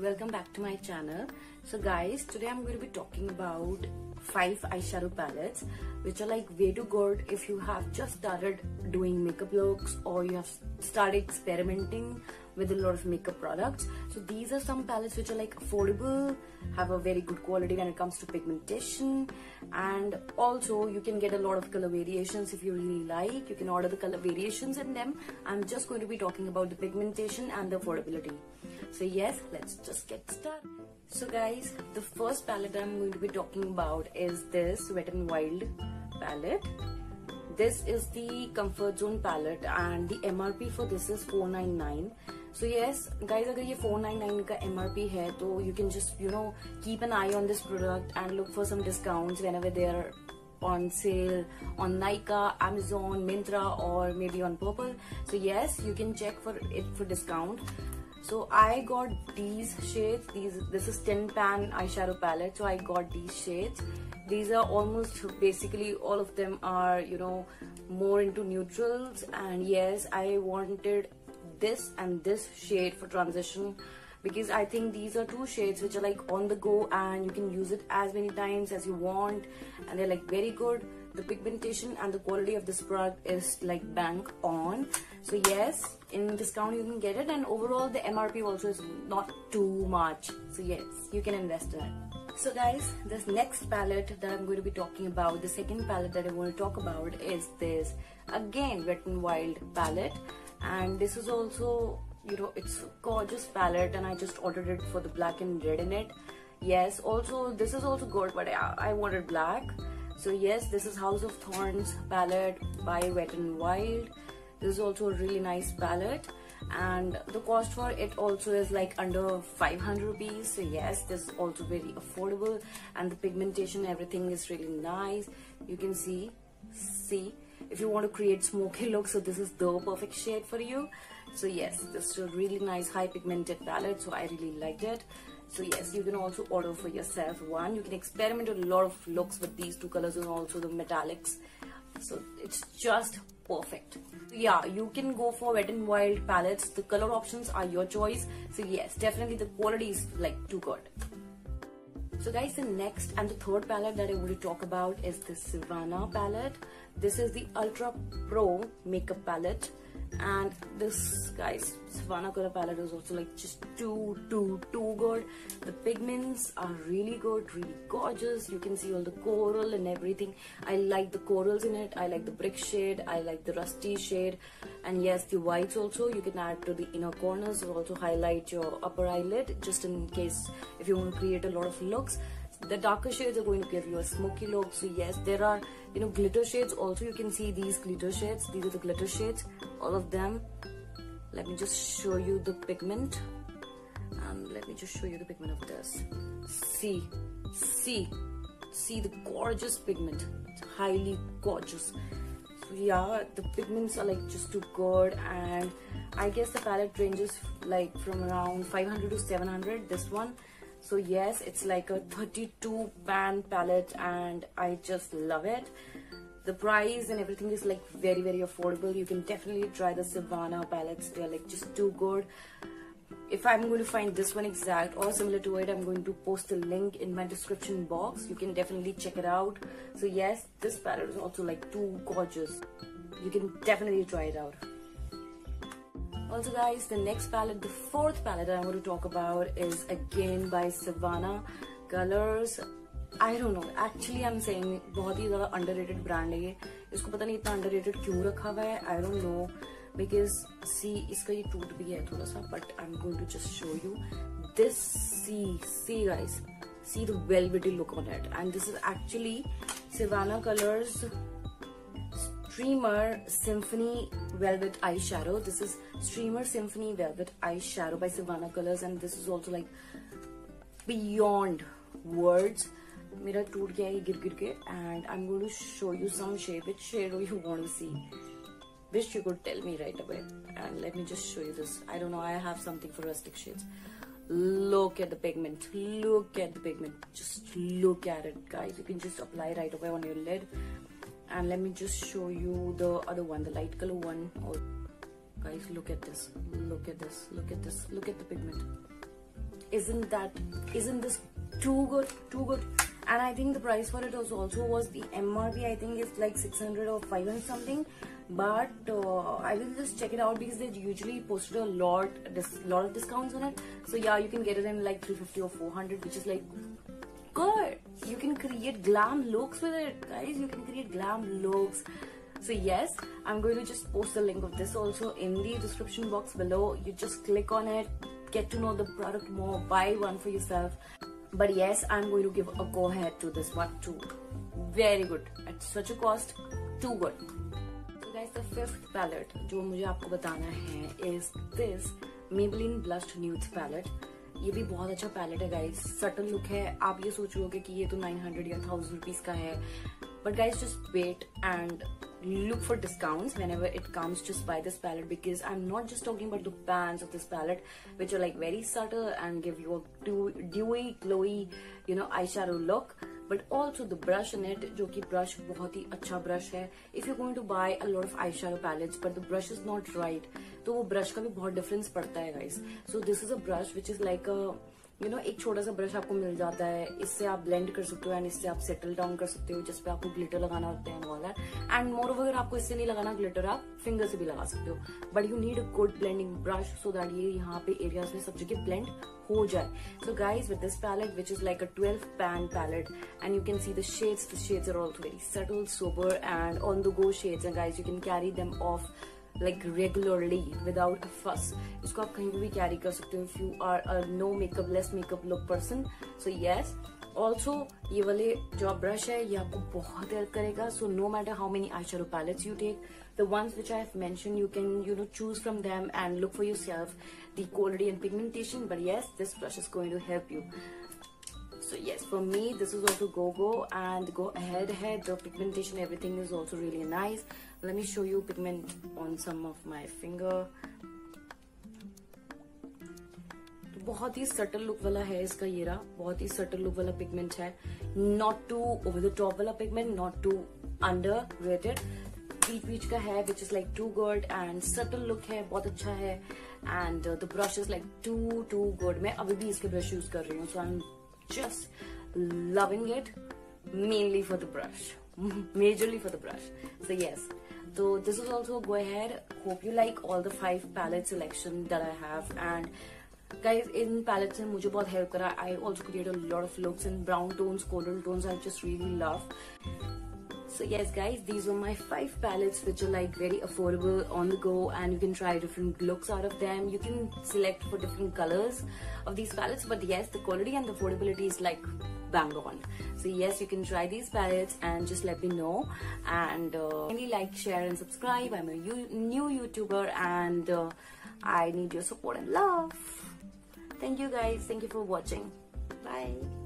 welcome back to my channel. So guys, today I'm going to be talking about 5 eyeshadow palettes which are like way too good if you have just started doing makeup looks or you have started experimenting with a lot of makeup products. So these are some palettes which are like affordable, have a very good quality when it comes to pigmentation, and also you can get a lot of color variations if you really like. You can order the color variations in them. I'm just going to be talking about the pigmentation and the affordability. So yes, let's just get started. So guys, the first palette I'm going to be talking about is this Wet n Wild palette. This is the Comfort Zone palette and the MRP for this is $499. So yes guys, अगर ये $499 का MRP है तो you can just keep an eye on this product and look for some discounts whenever they are on sale on Nykaa, Amazon, Myntra, or maybe on Purple. So yes, you can check for it for discount. So I got these shades. This is Tin Pan eyeshadow palette. So I got these shades. These are almost basically all of them are more into neutrals, and yes, I wanted this and this shade for transition because I think these are two shades which are like on the go and you can use it as many times as you want, and they're like very good. The pigmentation and the quality of this product is like bang on. So yes, in discount you can get it, and overall the MRP also is not too much. So yes, you can invest in it. So guys, this next palette that I'm going to be talking about, the second palette that I want to talk about is this again Wet n Wild palette, and this is also it's a gorgeous palette, and I just ordered it for the black and red in it. Yes, also this is also good, but I wanted black. So yes, this is House of Thorns palette by Wet n Wild. This is also a really nice palette, and the cost for it also is like under 500 rupees. So yes, this is also very affordable, and the pigmentation, everything is really nice. You can see if you want to create smoky look, so this is the perfect shade for you. So yes, this is a really nice high pigmented palette, so I really liked it. So yes, you can also order for yourself one. You can experiment with a lot of looks with these two colors and also the metallics. So it's just perfect. Yeah, you can go for Wet n Wild palettes. The color options are your choice. So yes, definitely the quality is like too good. So guys, the next and the third palette that I want to talk about is the Savannah palette. This is the Ultra Pro makeup palette, and this guys Savannah color palette is also like just too good. The pigments are really good, really gorgeous. You can see all the coral and everything. I like the corals in it. I like the brick shade, I like the rusty shade, and yes, the whites also you can add to the inner corners or also highlight your upper eyelid just in case if you want to create a lot of looks. The darker shades are going to give you a smoky look. So yes, there are glitter shades also. You can see these glitter shades. These are the glitter shades, all of them. Let me just show you the pigment, and let me just show you the pigment of this. See the gorgeous pigment. It's highly gorgeous. So yeah, the pigments are like just too good, and I guess the palette ranges like from around 500 to 700, this one. So yes, it's like a 32 pan palette, and I just love it. The price and everything is like very affordable. You can definitely try the Savannah palettes. They're like just too good. If I'm going to find this one exact or similar to it, I'm going to post a link in my description box. You can definitely check it out. So yes, this palette is also like too gorgeous. You can definitely try it out. Also guys, the next palette, the fourth palette I want to talk about is again by Savannah Colors. I don't know, actually I'm saying बहुत ही ज़्यादा underrated brand है ये. इसको पता नहीं इतना underrated क्यों रखा हुआ है. I don't know, because see इसका ये टूट भी है थोड़ा सा, but I'm going to just show you this. See guys, see the velvety look on it, and this is actually Savannah Colors Streamer Symphony Velvet Eyeshadow. This is Streamer Symphony Velvet Eyeshadow by Savannah Colors, and this is also like beyond words. मेरा टूट गया ये गिर के, and I'm going to show you some shade. Which shade do you want to see? Wish you could tell me right away. And let me just show you this. I don't know, I have something for rustic shades. Look at the pigment. Look at the pigment. Just look at it, guys. You can just apply right away on your lid. And let me just show you the other one, the light color one. Oh, guys, look at this. Look at this. Look at this. Look at the pigment. isn't this too good? And I think the price for it was the MRP, I think it's like 600 or 500 something, but I will just check it out because they usually posted a lot of discounts on it. So yeah, you can get it in like 350 or 400, which is like good. You can create glam looks with it, guys. You can create glam looks. So yes, I'm going to just post the link of this also in the description box below. You just click on it, get to know the product more, buy one for yourself. But yes, I'm going to give a go ahead to this one too. Very good at such a cost, too good. So guys, the fifth palette जो मुझे आपको बताना है is this Maybelline Blushed Nudes palette. ये भी बहुत अच्छा palette है गाइस, सटल लुक है. आप ये सोच रहे होगे कि ये तो 900 या 1000 रुपीज का है, but guys just wait and look for discounts whenever it comes. Just buy this palette because I'm not just talking about the pans of this palette, which are like very subtle and give you a dewy, glowy, eyeshadow look, but also the brush in it, जो कि brush बहुत ही अच्छा brush है. If you're going to buy a lot of eyeshadow palettes but the brush is not right, तो वो brush का भी बहुत difference पड़ता है guys. So this is a brush which is like a एक छोटा सा ब्रश आपको मिल जाता है, इससे आप ब्लेंड कर सकते हो एंड इससे आप सेटल डाउन कर सकते हो, जिसपे आपको ग्लिटर लगाना होता है वाला. एंड मोर ओवर, अगर आपको इससे नहीं लगाना ग्लिटर, आप फिंगर से भी लगा सकते हो, but you need a good blending brush so that ये यहाँ पे एरियाज में सब जगह ब्लेंड हो जाए. So guys, with this palette, which is like a 12 pan palette, and you can see the shades are also very subtle, sober and on the go shades, and guys you can carry them off like regularly without a fuss. इसको आप कहीं भी carry कर सकते हो if you are a no makeup, less makeup look person. So yes, also ये वाले जो ब्रश है ये आपको बहुत हेल्प करेगा. So no matter how many eyeshadow palettes you take, the ones which I have mentioned, you can choose from them and look for yourself the quality and pigmentation. But yes, this brush is going to help you. So yes, for me this is also go and go ahead. The pigmentation, everything is also really nice. Let me show you pigment on some of my finger. तो बहुत ही subtle look वाला है इसका, ये रहा बहुत ही सटल लुक वाला पिगमेंट है. Not too over the top वाला pigment, not too underrated, बीच का है which is like too good and subtle look है, बहुत अच्छा है. And the brush is like too good. मैं अभी भी इसके ब्रश यूज कर रही हूँ, so I am just loving it mainly for the brush, majorly for the brush. So yes, so this is also go ahead. Hope you like all the 5 palette selection that I have. And guys, in palettes ने मुझे बहुत help करा. I also create a lot of looks in brown tones, coral tones. I just really love. So yes guys, these were my 5 palettes which are like very affordable, on the go, and you can try different looks out of them. You can select for different colors of these palettes, but yes, the quality and the affordability is like bang on. So yes, you can try these palettes and just let me know. And kindly like, share and subscribe. I'm a new YouTuber and I need your support and love. Thank you guys. Thank you for watching. Bye.